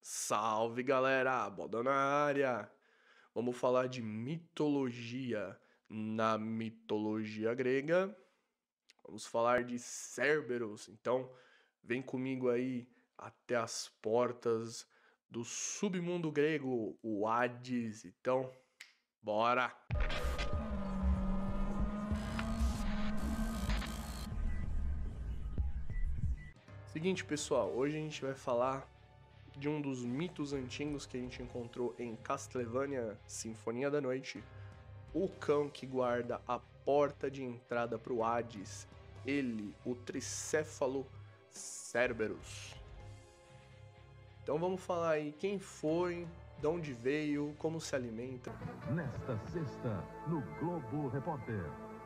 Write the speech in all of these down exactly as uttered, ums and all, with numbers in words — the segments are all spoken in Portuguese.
Salve galera, Boda na área! Vamos falar de mitologia. Na mitologia grega, vamos falar de Cerberus. Então, vem comigo aí até as portas do submundo grego, o Hades. Então, bora! Seguinte, pessoal, hoje a gente vai falar de um dos mitos antigos que a gente encontrou em Castlevania Sinfonia da Noite, o cão que guarda a porta de entrada para o Hades, ele, o tricéfalo Cerberus. Então vamos falar aí quem foi, de onde veio, como se alimenta. Nesta sexta, no Globo Repórter.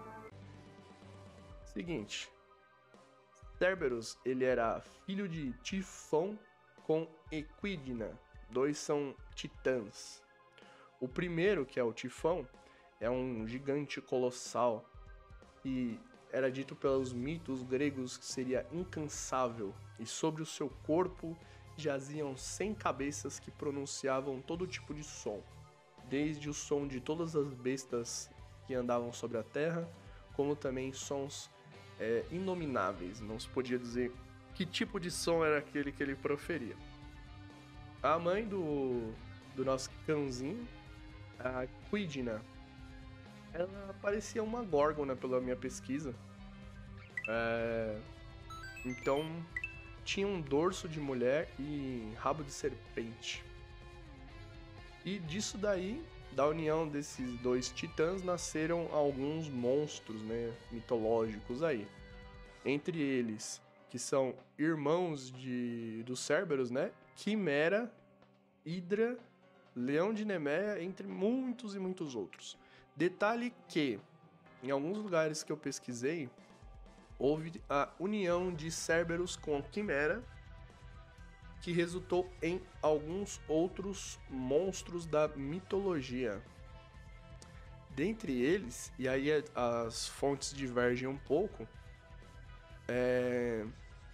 Seguinte, Cerberus, ele era filho de Tifão com Equidna, dois são titãs. O primeiro, que é o Tifão, é um gigante colossal e era dito pelos mitos gregos que seria incansável, e sobre o seu corpo jaziam cem cabeças que pronunciavam todo tipo de som, desde o som de todas as bestas que andavam sobre a terra, como também sons é, inomináveis, não se podia dizer que tipo de som era aquele que ele proferia. A mãe do, do nosso cãozinho, a Quidna, ela parecia uma górgona pela minha pesquisa. É, então, tinha um dorso de mulher e rabo de serpente. E disso daí, da união desses dois titãs, nasceram alguns monstros, né, mitológicos aí. Entre eles, que são irmãos de, do Cerberus, né, Quimera, Hidra, Leão de Nemeia, entre muitos e muitos outros. Detalhe que, em alguns lugares que eu pesquisei, houve a união de Cerberus com Quimera, que resultou em alguns outros monstros da mitologia. Dentre eles, e aí as fontes divergem um pouco, é...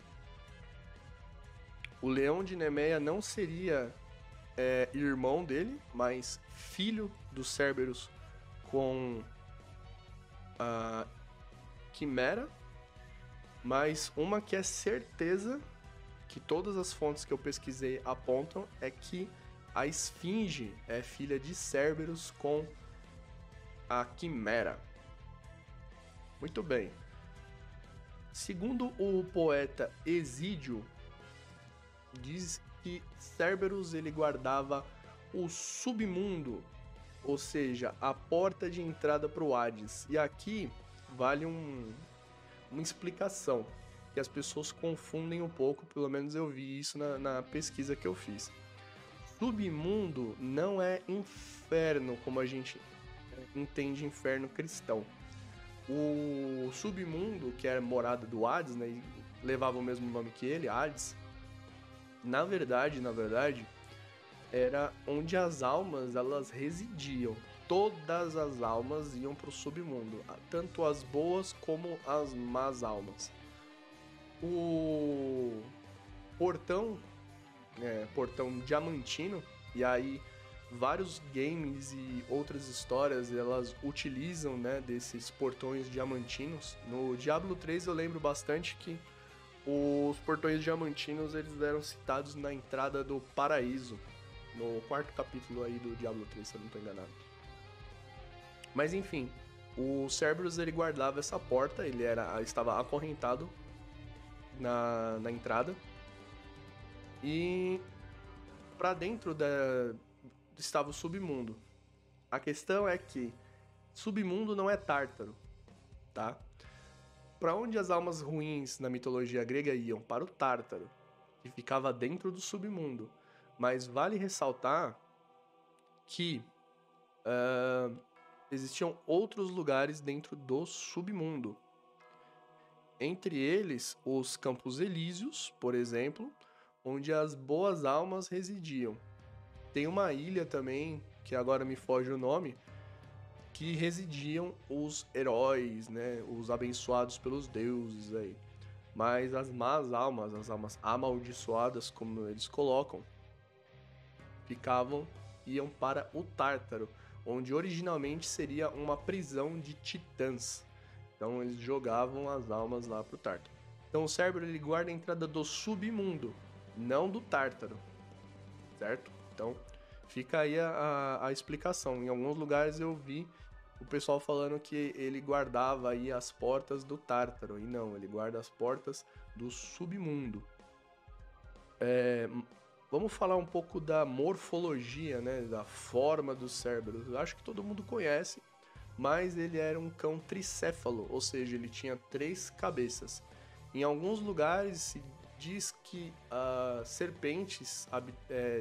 o Leão de Nemeia não seria é, irmão dele, mas filho do Cerberus com a Quimera, mas uma que é certeza, que todas as fontes que eu pesquisei apontam, é que a Esfinge é filha de Cerberus com a Quimera. Muito bem. Segundo o poeta Hesídio, diz que Cerberus ele guardava o submundo, ou seja, a porta de entrada para o Hades. E aqui vale um, uma explicação, que as pessoas confundem um pouco, pelo menos eu vi isso na, na pesquisa que eu fiz. Submundo não é inferno, como a gente entende inferno cristão. O submundo, que é a morada do Hades, né, e levava o mesmo nome que ele, Hades, na verdade, na verdade, era onde as almas elas residiam. Todas as almas iam para o submundo, tanto as boas como as más almas. O portão, é, portão diamantino, e aí vários games e outras histórias elas utilizam, né, desses portões diamantinos. No Diablo três eu lembro bastante que os portões diamantinos eles eram citados na entrada do paraíso, no quarto capítulo aí do Diablo três, se eu não estou enganado. Mas enfim, o Cerberus ele guardava essa porta, ele era, estava acorrentado na, na entrada, e para dentro da, estava o submundo. A questão é que submundo não é Tártaro, tá? Para onde as almas ruins na mitologia grega iam? Para o Tártaro, que ficava dentro do submundo. Mas vale ressaltar que uh, existiam outros lugares dentro do submundo. Entre eles, os Campos Elíseos, por exemplo, onde as boas almas residiam. Tem uma ilha também, que agora me foge o nome, que residiam os heróis, né, os abençoados pelos deuses aí. Mas as más almas, as almas amaldiçoadas, como eles colocam, ficavam, iam para o Tártaro, onde originalmente seria uma prisão de titãs. Então eles jogavam as almas lá pro Tártaro. Então o Cérbero ele guarda a entrada do submundo, não do Tártaro, certo? Então fica aí a, a, a explicação. Em alguns lugares eu vi o pessoal falando que ele guardava aí as portas do Tártaro, e não, ele guarda as portas do submundo. É, vamos falar um pouco da morfologia, né, da forma do Cérbero. Eu acho que todo mundo conhece, mas ele era um cão tricéfalo, ou seja, ele tinha três cabeças. Em alguns lugares se diz que as uh, serpentes, a, é,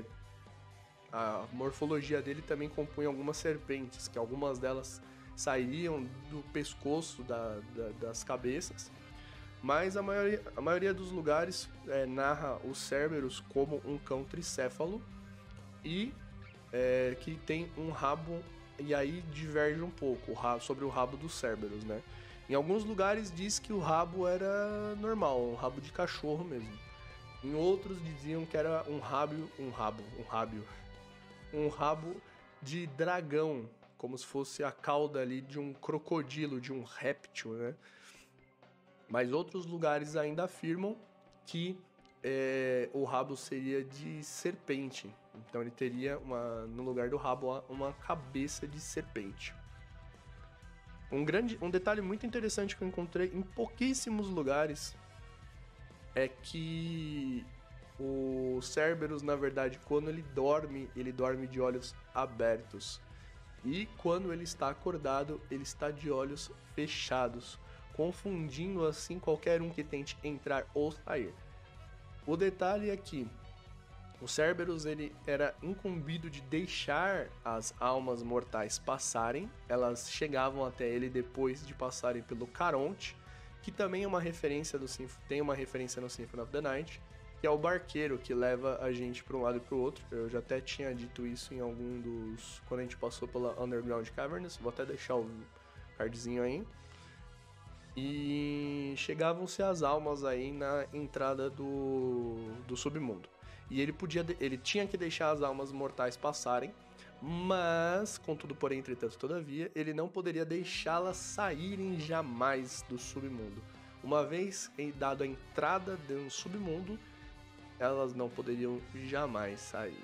a morfologia dele também compunha algumas serpentes, que algumas delas saíam do pescoço da, da, das cabeças, mas a maioria, a maioria dos lugares é, narra os Cérberos como um cão tricéfalo e é, que tem um rabo, e aí diverge um pouco o rabo, sobre o rabo dos Cérberos, né? Em alguns lugares diz que o rabo era normal, um rabo de cachorro mesmo. Em outros diziam que era um rabo, um rabo, um rábio, um rabo de dragão, como se fosse a cauda ali de um crocodilo, de um réptil, né? Mas outros lugares ainda afirmam que é, o rabo seria de serpente. Então ele teria, uma, no lugar do rabo, uma cabeça de serpente. Um, grande, um detalhe muito interessante que eu encontrei em pouquíssimos lugares é que o Cérberus, na verdade, quando ele dorme, ele dorme de olhos abertos. E quando ele está acordado, ele está de olhos fechados, confundindo assim qualquer um que tente entrar ou sair. O detalhe é que o Cérberus ele era incumbido de deixar as almas mortais passarem. Elas chegavam até ele depois de passarem pelo Caronte, que também é uma referência do tem uma referência no Symphony of the Night, que é o barqueiro que leva a gente para um lado e para o outro. Eu já até tinha dito isso em algum dos... quando a gente passou pela Underground Caverns. Vou até deixar o cardzinho aí. E chegavam-se as almas aí na entrada do, do submundo. E ele podia, ele tinha que deixar as almas mortais passarem, mas, contudo, porém, entretanto, todavia, ele não poderia deixá-las saírem jamais do submundo. Uma vez dado a entrada no submundo, elas não poderiam jamais sair.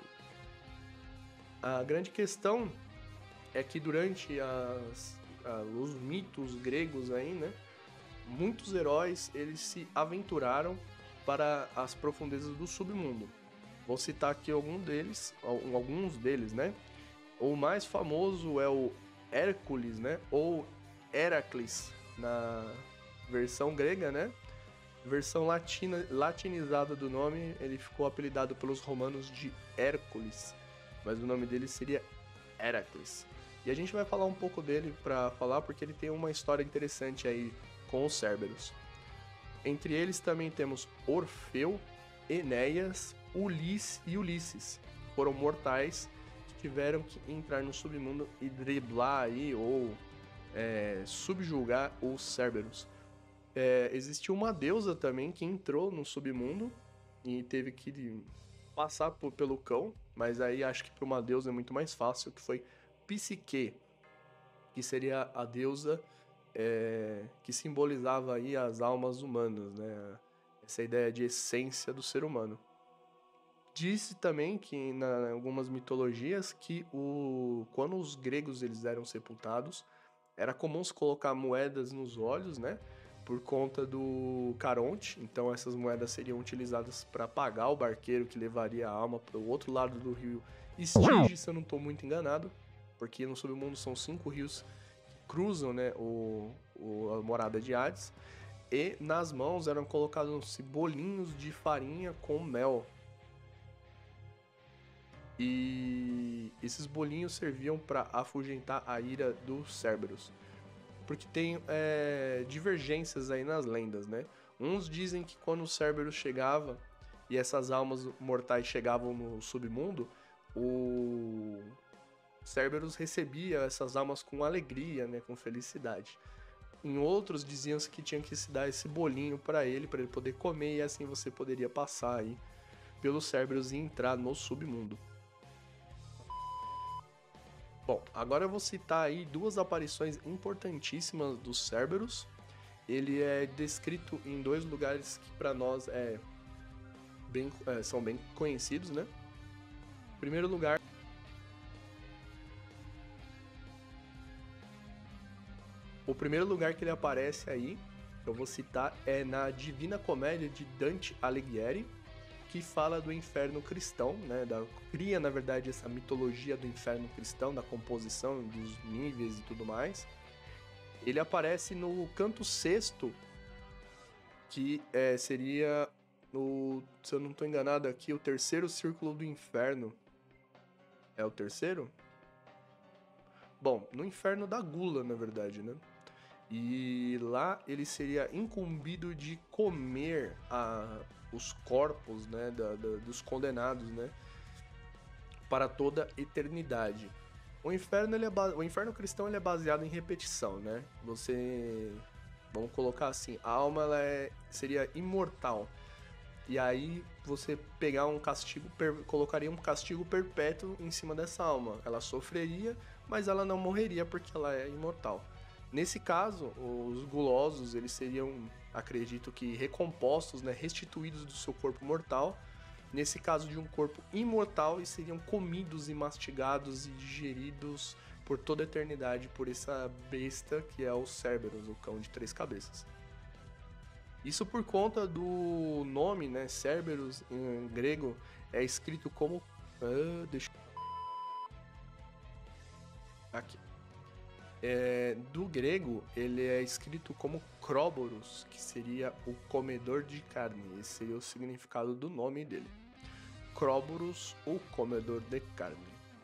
A grande questão é que durante as, os mitos gregos aí, né, muitos heróis eles se aventuraram para as profundezas do submundo. Vou citar aqui algum deles, alguns deles, né? O mais famoso é o Hércules, né? Ou Heracles na versão grega, né? Versão latina, latinizada do nome, ele ficou apelidado pelos romanos de Hércules, mas o nome dele seria Heracles. E a gente vai falar um pouco dele para falar porque ele tem uma história interessante aí com os Cérberos. Entre eles também temos Orfeu, Enéas, Ulisses e Ulisses. Foram mortais que tiveram que entrar no submundo e driblar aí ou é, subjugar os Cérberos. É, existiu uma deusa também que entrou no submundo e teve que passar por, pelo cão, mas aí acho que para uma deusa é muito mais fácil, que foi Psique, que seria a deusa é, que simbolizava aí as almas humanas, né? Essa ideia de essência do ser humano. Disse também que em algumas mitologias que o, quando os gregos eles eram sepultados, era comum se colocar moedas nos olhos, né? Por conta do Caronte, então essas moedas seriam utilizadas para pagar o barqueiro que levaria a alma para o outro lado do rio Estige, se eu não estou muito enganado, porque no submundo são cinco rios que cruzam, né, o, o, a morada de Hades, e nas mãos eram colocados bolinhos de farinha com mel. E esses bolinhos serviam para afugentar a ira dos Cérberos. Porque tem é, divergências aí nas lendas, né? Uns dizem que quando o Cérberus chegava e essas almas mortais chegavam no submundo, o Cérberus recebia essas almas com alegria, né? Com felicidade. Em outros diziam que tinha que se dar esse bolinho para ele, para ele poder comer, e assim você poderia passar aí pelo Cérberus e entrar no submundo. Bom, agora eu vou citar aí duas aparições importantíssimas do Cerberus. Ele é descrito em dois lugares que para nós é bem, é, são bem conhecidos, né? Em primeiro lugar, o primeiro lugar que ele aparece aí, eu vou citar, é na Divina Comédia de Dante Alighieri, que fala do inferno cristão, né? Da, cria, na verdade, essa mitologia do inferno cristão, da composição, dos níveis e tudo mais. Ele aparece no canto sexto, que é, seria, no, se eu não estou enganado aqui, o terceiro círculo do inferno. É o terceiro? Bom, no inferno da gula, na verdade, né? E lá ele seria incumbido de comer a, os corpos, né, da, da, dos condenados, né, para toda eternidade. O inferno, ele é ba... o inferno cristão ele é baseado em repetição, né? Você, vamos colocar assim, a alma ela é... seria imortal. E aí você pegar um castigo, per... colocaria um castigo perpétuo em cima dessa alma. Ela sofreria, mas ela não morreria porque ela é imortal. Nesse caso, os gulosos, eles seriam, acredito que, recompostos, né, restituídos do seu corpo mortal. Nesse caso de um corpo imortal, e seriam comidos e mastigados e digeridos por toda a eternidade por essa besta que é o Cerberus, o cão de três cabeças. Isso por conta do nome, né, Cerberus, em grego, é escrito como... Ah, deixa... Aqui. É, do grego, ele é escrito como Cróboros, que seria o comedor de carne. Esse seria o significado do nome dele. Cróboros, o comedor de carne.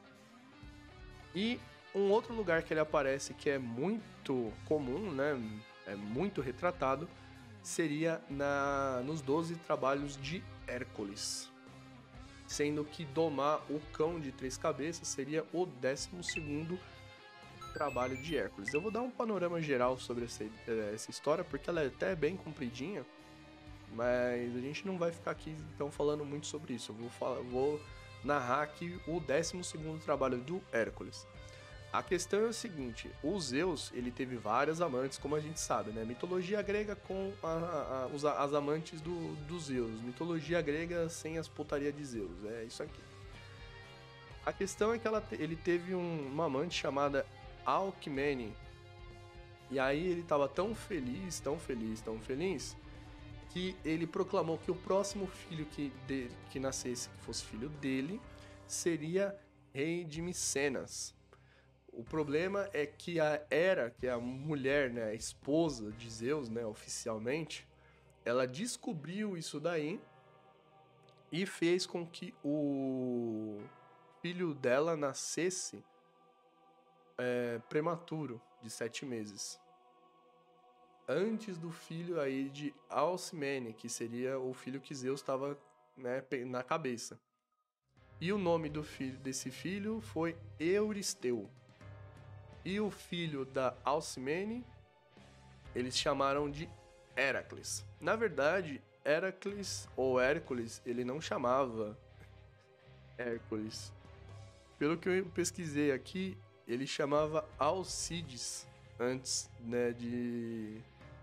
E um outro lugar que ele aparece que é muito comum, né, é muito retratado, seria na, nos doze trabalhos de Hércules. Sendo que domar o cão de três cabeças seria o décimo segundo trabalho de Hércules. Eu vou dar um panorama geral sobre essa, essa história, porque ela é até bem compridinha, mas a gente não vai ficar aqui então falando muito sobre isso. Eu vou, falar, vou narrar aqui o décimo segundo trabalho do Hércules. A questão é o seguinte, o Zeus, ele teve várias amantes, como a gente sabe, né? Mitologia grega com a, a, os, as amantes do, do Zeus, mitologia grega sem as putarias de Zeus, é isso aqui. A questão é que ela, ele teve um, uma amante chamada Alcmene. E aí ele estava tão feliz, tão feliz, tão feliz, que ele proclamou que o próximo filho que, de, que nascesse, que fosse filho dele, seria rei de Micenas. O problema é que a Hera, que é a mulher, né, a esposa de Zeus, né, oficialmente, ela descobriu isso daí e fez com que o filho dela nascesse É, prematuro, de sete meses. Antes do filho aí de Alcmene, que seria o filho que Zeus estava, né, na cabeça. E o nome do filho desse filho foi Euristeu. E o filho da Alcmene, eles chamaram de Heracles. Na verdade, Heracles ou Hércules, ele não chamava Hércules. Pelo que eu pesquisei aqui, ele chamava Alcides antes, né, de...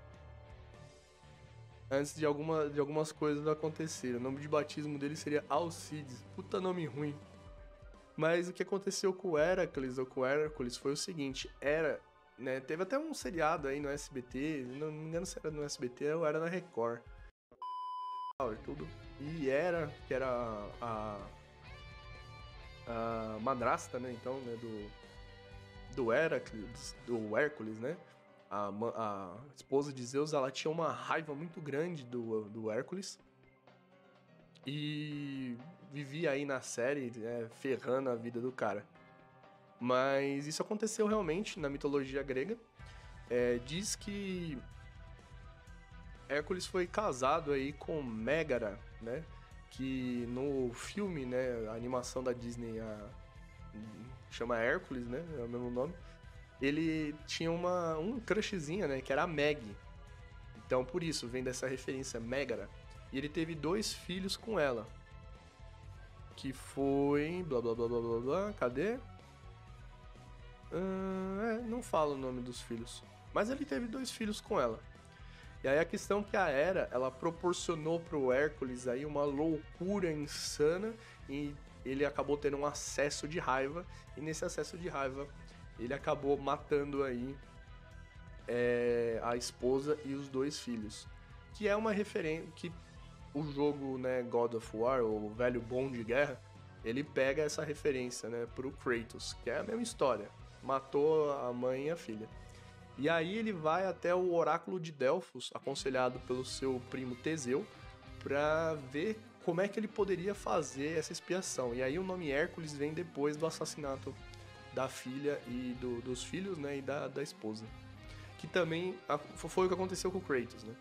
Antes de, alguma, de algumas coisas acontecerem. O nome de batismo dele seria Alcides. Puta nome ruim. Mas o que aconteceu com o Heracles, ou com o Hércules, foi o seguinte. Era, né, teve até um seriado aí no S B T, não me engano se era no S B T ou era na Record. Tudo. E era, que era a, a madrasta, né, então, né, do... do Heracles, do Hércules, né? A, a esposa de Zeus, ela tinha uma raiva muito grande do, do Hércules e vivia aí na série, né, ferrando a vida do cara. Mas isso aconteceu realmente na mitologia grega. É, diz que Hércules foi casado aí com Mégara, né? Que no filme, né, a animação da Disney, a chama Hércules, né? É o mesmo nome. Ele tinha uma um crushzinha, né? Que era a Meg. Então, por isso, vem dessa referência, Mégara. E ele teve dois filhos com ela. Que foi... Blá, blá, blá, blá, blá, blá. Cadê? Uh, é, não fala o nome dos filhos. Mas ele teve dois filhos com ela. E aí a questão que a Hera, ela proporcionou pro Hércules aí uma loucura insana e ele acabou tendo um acesso de raiva. E nesse acesso de raiva, ele acabou matando aí é, a esposa e os dois filhos. Que é uma referência que o jogo, né, God of War, o velho bom de guerra, ele pega essa referência, né, pro Kratos, que é a mesma história. Matou a mãe e a filha. E aí ele vai até o oráculo de Delfos, aconselhado pelo seu primo Teseu, para ver como é que ele poderia fazer essa expiação. E aí o nome Hércules vem depois do assassinato da filha e do, dos filhos, né, e da, da esposa. Que também foi o que aconteceu com o Kratos, né?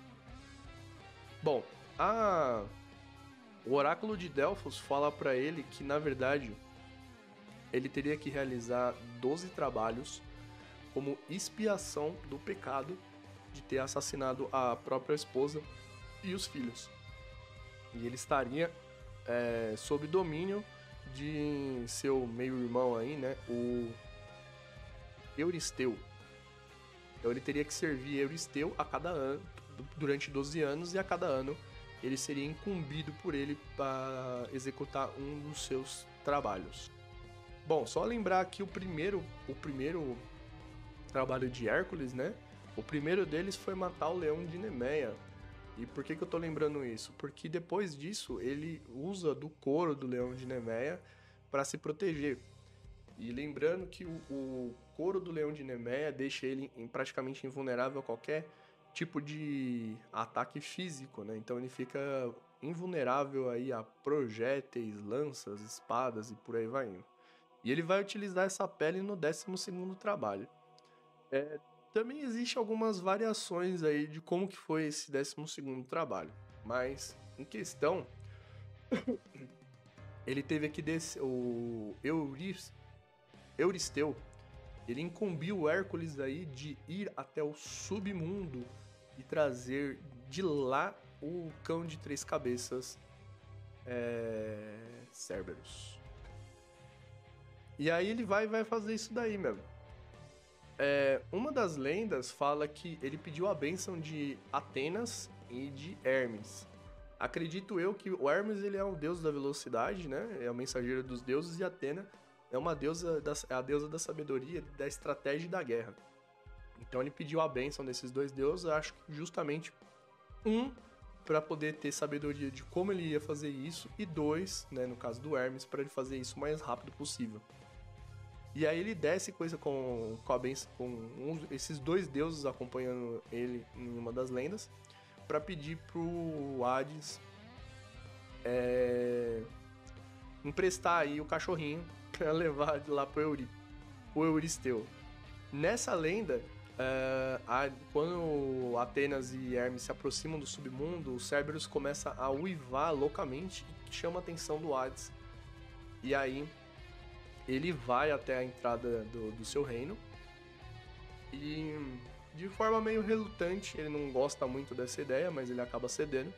Bom, a... o oráculo de Delfos fala para ele que, na verdade, ele teria que realizar doze trabalhos como expiação do pecado de ter assassinado a própria esposa e os filhos. E ele estaria é, sob domínio de seu meio-irmão aí, né, o Euristeu. Então ele teria que servir Euristeu a cada ano, durante doze anos, e a cada ano ele seria incumbido por ele para executar um dos seus trabalhos. Bom, só lembrar que o primeiro, o primeiro trabalho de Hércules, né? O primeiro deles foi matar o leão de Nemeia. E por que que eu tô lembrando isso? Porque depois disso ele usa do couro do leão de Nemeia para se proteger. E lembrando que o, o couro do leão de Nemeia deixa ele praticamente invulnerável a qualquer tipo de ataque físico, né? Então ele fica invulnerável aí a projéteis, lanças, espadas e por aí vai indo. E ele vai utilizar essa pele no décimo segundo trabalho. É, também existem algumas variações aí de como que foi esse décimo segundo trabalho. Mas, em questão, ele teve aqui desse, o Euris, Euristeu, ele incumbiu o Hércules aí de ir até o submundo e trazer de lá o cão de três cabeças, é, Cerberus. E aí ele vai, vai fazer isso daí mesmo. É, uma das lendas fala que ele pediu a bênção de Atenas e de Hermes. Acredito eu que o Hermes ele é o deus da velocidade, né? É o mensageiro dos deuses, e Atena é uma deusa da, é a deusa da sabedoria, da estratégia e da guerra. Então ele pediu a bênção desses dois deuses, acho que justamente um para poder ter sabedoria de como ele ia fazer isso, e dois, né, no caso do Hermes, para ele fazer isso o mais rápido possível. E aí ele desce coisa com, com a benção, com um, esses dois deuses acompanhando ele em uma das lendas, para pedir pro Hades é, emprestar aí o cachorrinho para levar lá pro Euri, o Euristeu. Nessa lenda, é, a, quando Atenas e Hermes se aproximam do submundo, o Cerberus começa a uivar loucamente e chama a atenção do Hades. E aí ele vai até a entrada do, do seu reino e, de forma meio relutante, ele não gosta muito dessa ideia, mas ele acaba cedendo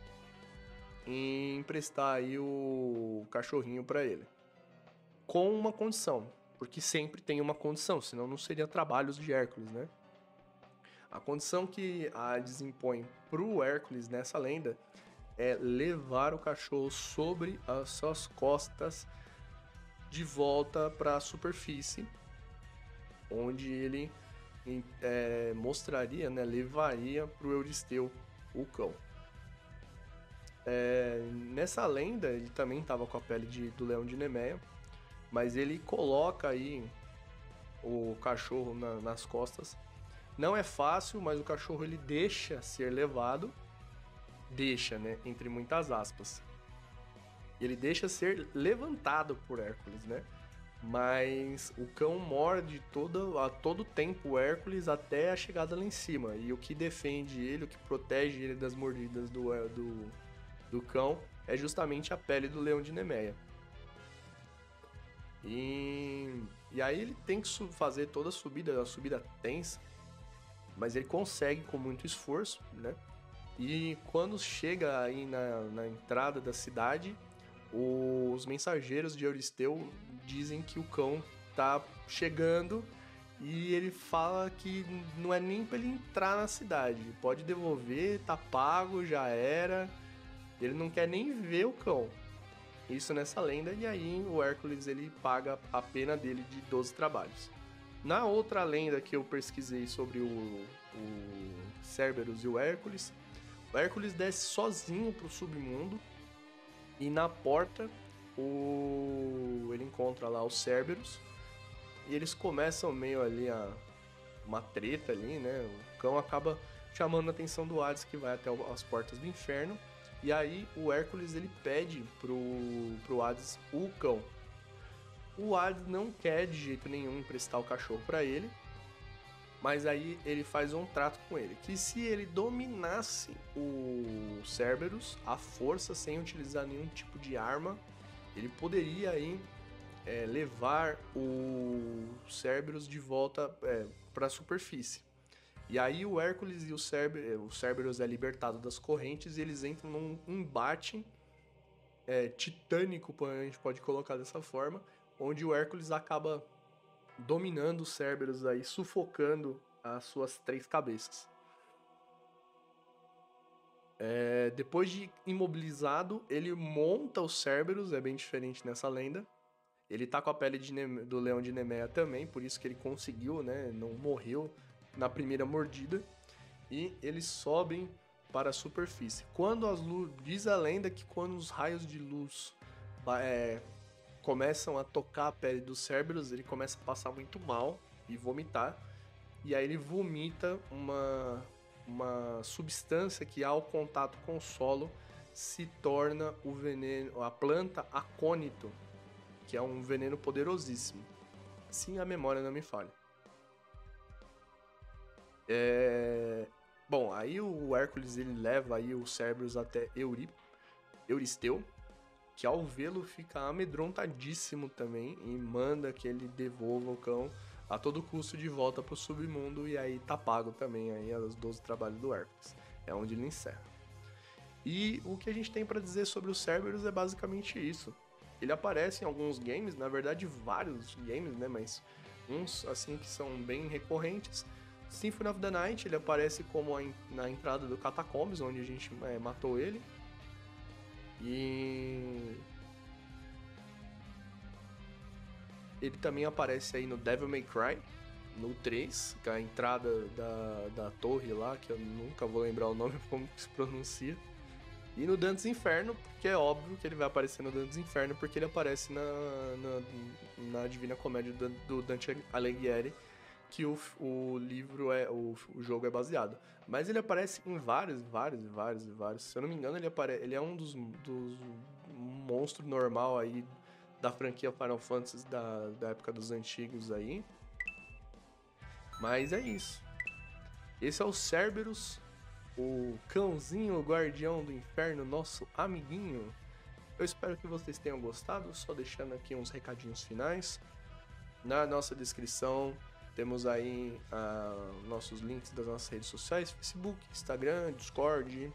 em emprestar aí o cachorrinho para ele, com uma condição, porque sempre tem uma condição, senão não seria trabalhos de Hércules, né? A condição que Hades impõe pro Hércules nessa lenda é levar o cachorro sobre as suas costas de volta para a superfície, onde ele é, mostraria, né, levaria para o Euristeu o cão. É, nessa lenda, ele também estava com a pele de, do leão de Nemeia, mas ele coloca aí o cachorro na, nas costas. Não é fácil, mas o cachorro ele deixa ser levado, deixa, né, entre muitas aspas. Ele deixa ser levantado por Hércules, né? Mas o cão morde todo, a todo tempo o Hércules até a chegada lá em cima. E o que defende ele, o que protege ele das mordidas do, do, do cão é justamente a pele do leão de Nemeia. E, e aí ele tem que fazer toda a subida, a subida tensa, mas ele consegue com muito esforço, né? E quando chega aí na, na entrada da cidade, os mensageiros de Euristeu dizem que o cão tá chegando e ele fala que não é nem pra ele entrar na cidade. Pode devolver, tá pago, já era. Ele não quer nem ver o cão. Isso nessa lenda, e aí o Hércules ele paga a pena dele de doze trabalhos. Na outra lenda que eu pesquisei sobre o, o Cerberus e o Hércules, o Hércules desce sozinho pro submundo e na porta o... ele encontra lá o Cerberus e eles começam meio ali a uma treta ali, né? O cão acaba chamando a atenção do Hades, que vai até as portas do inferno. E aí o Hércules ele pede pro, pro Hades o cão. O Hades não quer de jeito nenhum emprestar o cachorro para ele, mas aí ele faz um trato com ele, que se ele dominasse o Cerberus à força, sem utilizar nenhum tipo de arma, ele poderia aí é, levar o Cerberus de volta é, para a superfície. E aí o Hércules e o Cerberus, o Cerberus é libertado das correntes e eles entram num embate é, titânico, a gente pode colocar dessa forma, onde o Hércules acaba dominando o Cerberus aí, sufocando as suas três cabeças. É, depois de imobilizado, ele monta o Cerberus, é bem diferente nessa lenda. Ele tá com a pele de Neme, do leão de Nemea também, por isso que ele conseguiu, né, não morreu na primeira mordida, e eles sobem para a superfície. Quando as luz, diz a lenda que quando os raios de luz é, começam a tocar a pele do Cerberus, ele começa a passar muito mal e vomitar, e aí ele vomita uma, uma substância que ao contato com o solo se torna o veneno, a planta acônito, que é um veneno poderosíssimo, se a memória não me falha. É... Bom, aí o Hércules ele leva aí o Cerberus até Euri... Euristeu, que ao vê-lo fica amedrontadíssimo também e manda que ele devolva o cão a todo custo de volta pro submundo, e aí tá pago também aí os doze trabalhos do Hércules. É onde ele encerra. E o que a gente tem para dizer sobre o Cerberus é basicamente isso. Ele aparece em alguns games, na verdade vários games, né, mas uns assim que são bem recorrentes. Symphony of the Night, ele aparece como a, na entrada do Catacombs, onde a gente é, matou ele. E ele também aparece aí no Devil May Cry, no três, que é a entrada da, da torre lá, que eu nunca vou lembrar o nome, como que se pronuncia. E no Dante's Inferno, porque é óbvio que ele vai aparecer no Dante's Inferno, porque ele aparece na, na, na Divina Comédia do, do Dante Alighieri, que o, o livro é o, o jogo é baseado. Mas ele aparece em vários, vários, vários, vários. Se eu não me engano, ele, apare, ele é um dos, dos monstros normal aí da franquia Final Fantasy da, da época dos antigos aí. Mas é isso. Esse é o Cerberus, o cãozinho, o guardião do inferno, nosso amiguinho. Eu espero que vocês tenham gostado. Só deixando aqui uns recadinhos finais. Na nossa descrição temos aí uh, nossos links das nossas redes sociais, Facebook, Instagram, Discord.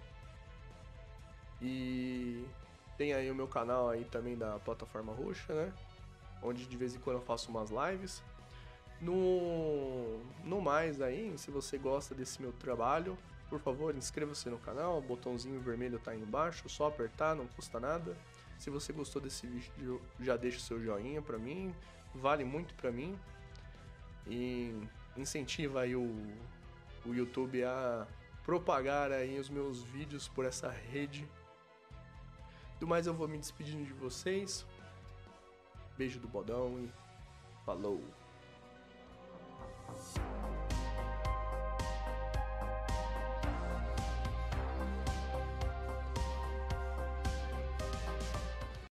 E tem aí o meu canal aí também da Plataforma Roxa, né? Onde de vez em quando eu faço umas lives. No, no mais aí, se você gosta desse meu trabalho, por favor, inscreva-se no canal, o botãozinho vermelho tá aí embaixo, só apertar, não custa nada. Se você gostou desse vídeo, já deixa o seu joinha pra mim, vale muito pra mim. E incentiva aí o, o YouTube a propagar aí os meus vídeos por essa rede. Do mais, eu vou me despedindo de vocês. Beijo do Bodão e falou!